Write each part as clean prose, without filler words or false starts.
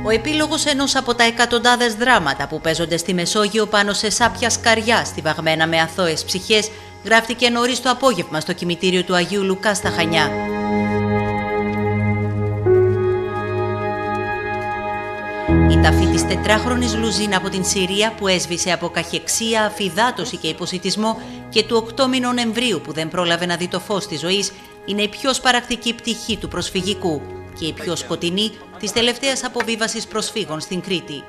Ο επίλογος ενός από τα εκατοντάδες δράματα που παίζονται στη Μεσόγειο πάνω σε σάπια σκαριά στιβαγμένα με αθώες ψυχές γράφτηκε νωρίς το απόγευμα στο κημητήριο του Αγίου Λουκά στα Χανιά. Η ταφή της 4χρονης Λουζίνα από την Συρία που έσβησε από καχεξία, αφυδάτωση και υποσιτισμό και του 8μηνου Νοεμβρίου που δεν πρόλαβε να δει το φως της ζωής είναι η πιο σπαρακτική πτυχή του προσφυγικού και η πιο σκοτεινή της τελευταίας αποβίβασης προσφύγων στην Κρήτη.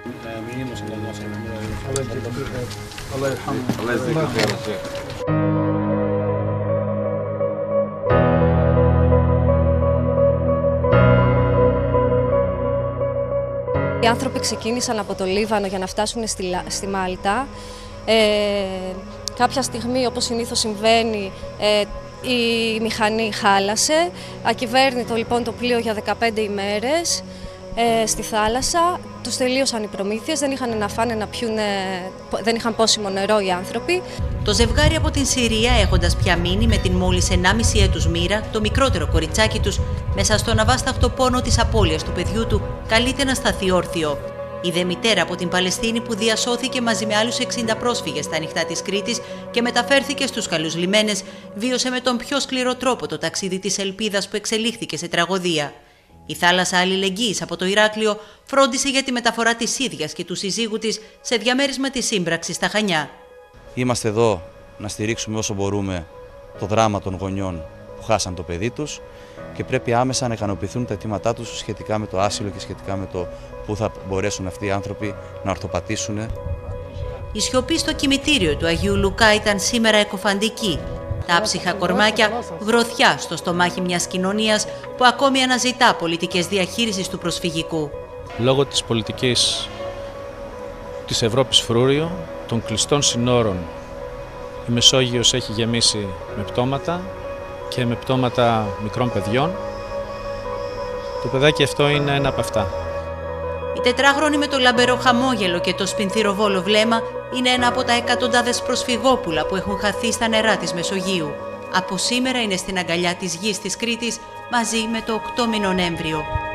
Οι άνθρωποι ξεκίνησαν από το Λίβανο για να φτάσουν στη Μάλτα. Κάποια στιγμή, όπως συνήθως συμβαίνει, η μηχανή χάλασε. Ακυβέρνητο λοιπόν το πλοίο για 15 ημέρες στη θάλασσα. Τους τελείωσαν οι προμήθειες, δεν είχαν να φάνε, να πιούνε, δεν είχαν πόσιμο νερό οι άνθρωποι. Το ζευγάρι από την Συρία, έχοντας πια μείνει με την μόλις 1,5 έτους Μοίρα, το μικρότερο κοριτσάκι τους, μέσα στον αβάσταχτο πόνο της απώλειας του παιδιού του, καλείται να σταθεί όρθιο. Η δε μητέρα από την Παλαιστίνη που διασώθηκε μαζί με άλλους 60 πρόσφυγες στα ανοιχτά της Κρήτης και μεταφέρθηκε στους καλούς λιμένες, βίωσε με τον πιο σκληρό τρόπο το ταξίδι της ελπίδας που εξελίχθηκε σε τραγωδία. Η θάλασσα αλληλεγγύης από το Ηράκλειο φρόντισε για τη μεταφορά της ίδιας και του συζύγου της σε διαμέρισμα της σύμπραξης στα Χανιά. Είμαστε εδώ να στηρίξουμε όσο μπορούμε το δράμα των γονιών που χάσαν το παιδί τους και πρέπει άμεσα να ικανοποιηθούν τα αιτήματά τους σχετικά με το άσυλο και σχετικά με το πού θα μπορέσουν αυτοί οι άνθρωποι να ορθοπατήσουν. Η σιωπή στο κημητήριο του Αγίου Λουκά ήταν σήμερα εκοφαντική. Τα άψυχα κορμάκια γροθιά στο στομάχι μιας κοινωνίας που ακόμη αναζητά πολιτικές διαχείρισης του προσφυγικού. Λόγω της πολιτικής της Ευρώπης φρούριο, των κλειστών συνόρων, η Μεσόγειος έχει γεμίσει με πτώματα και με πτώματα μικρών παιδιών. Το παιδάκι αυτό είναι ένα από αυτά. Η 4χρονη με το λαμπερό χαμόγελο και το σπινθυροβόλο βλέμμα είναι ένα από τα εκατοντάδες προσφυγόπουλα που έχουν χαθεί στα νερά της Μεσογείου. Από σήμερα είναι στην αγκαλιά της γης της Κρήτης μαζί με το 8μηνο Νοέμβριο.